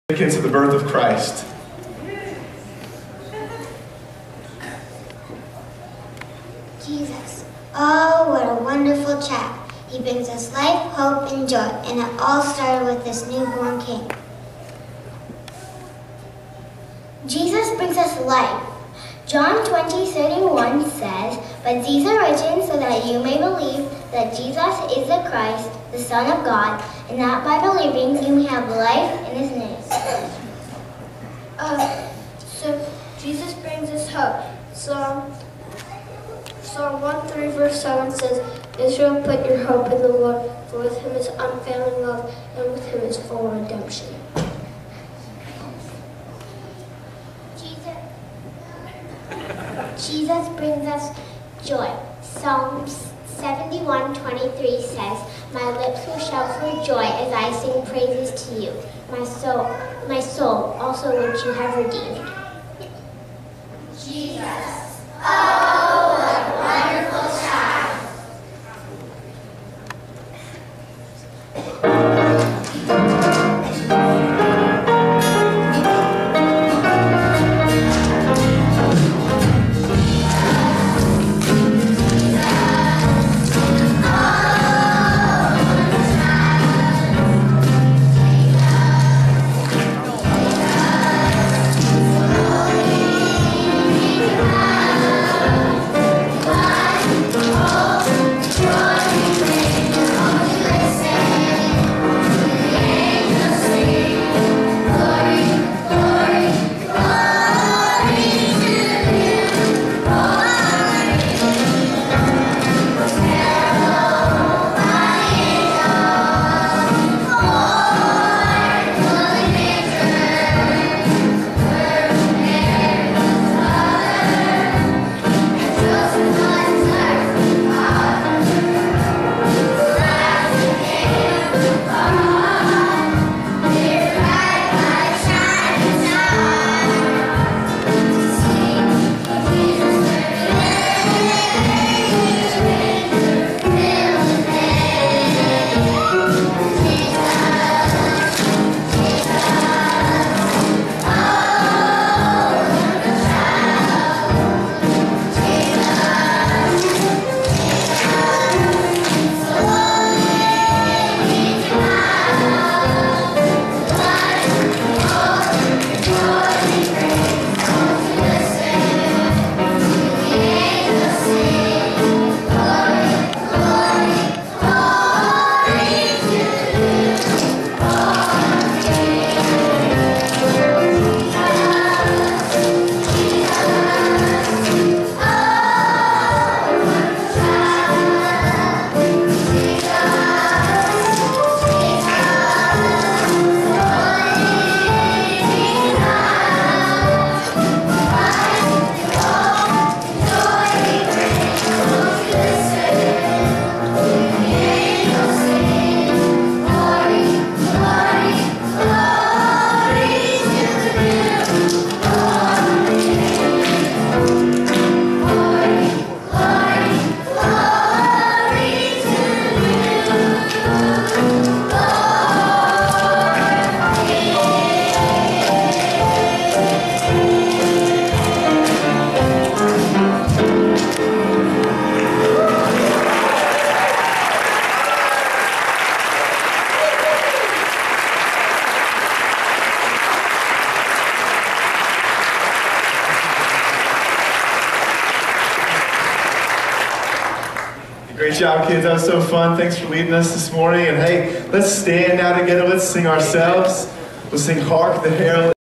significance of the birth of Christ. Jesus. Oh, what a wonderful chap. He brings us life, hope, and joy, and it all started with this newborn king. Jesus brings us life. John 20:31 says, "But these are written so that you may believe that Jesus is the Christ, the Son of God, and that by believing you may have life in his name." So Jesus brings us hope. Psalm 1:3 verse 7 says, "Israel, put your hope in the Lord, for with him is unfailing love, and with him is full redemption." Jesus brings us joy. Psalms 71:23 says, "My lips will shout for joy as I sing praises to you, my soul, also which you have redeemed." Jesus. Oh, what a wonderful child. Great job, kids. That was so fun. Thanks for leading us this morning. And hey, let's stand now together. Let's sing ourselves. Let's sing Hark the Herald.